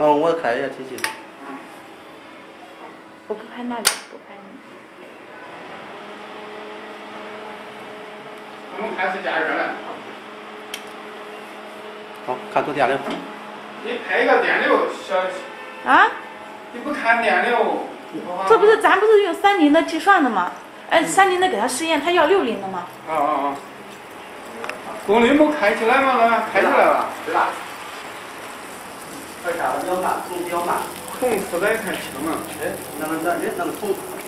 我开一下机器。 我不拍那里，不拍你。 我们开始加热了。 好，看出电流。 你配个电流小。 啊？ 你不看电流？ 这不是咱不是用30的计算的吗？哎，30的给他实验，他要60的嘛。 功率没开起来吗？那开起来了。 对了。二下子比较慢，冲比较慢。 控制的也太轻了。 哎，那个冲。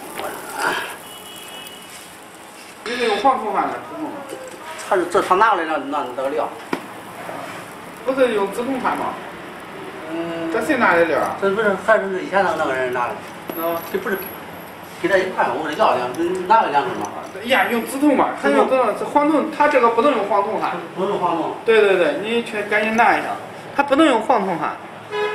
你这有黄铜焊的自动吗？ 他拿来那料。 不是用自动焊吗？这谁拿的料啊？ 这不是还是以前那个人拿的。这不是给他一块，我这要拿了2根嘛。 呀，用自动嘛，他用这黄铜，他这个不能用黄铜焊。 不用黄铜。 对，你去赶紧拿一下，他不能用黄铜焊。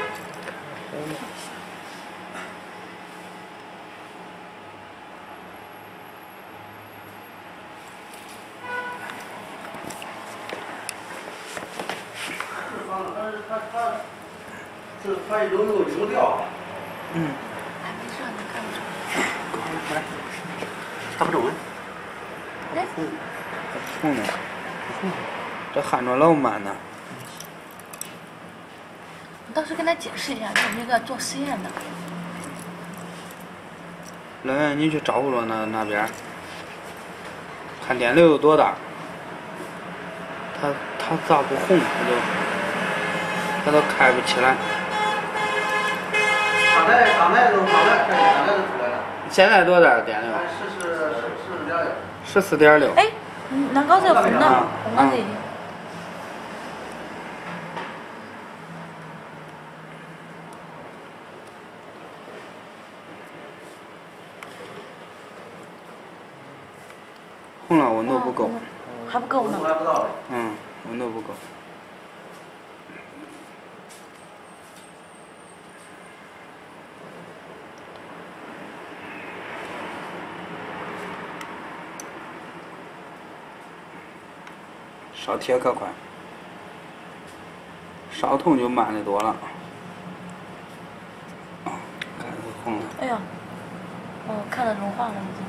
他有料。 还没上呢，看不出。 来，差不多。 哎。 红的，这焊着老慢呢。 你到时跟他解释一下，他那个做实验的。 来，你去照顾着那边，看电流有多大。它咋不红？它都开不起来。 刚才都出来了。 现在多大电流？14.6。 哎，南高这红的，红的这已经。 红了，温度不够。 还不够呢。 温度不够。烧铁可快，烧铜就慢得多了。看这红了。 哎呀，看到融化了已经。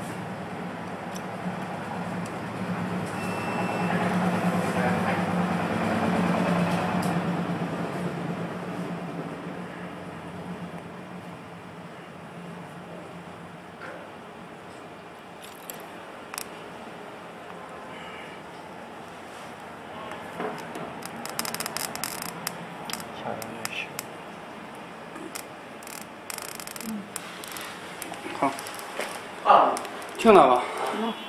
好，停了吧。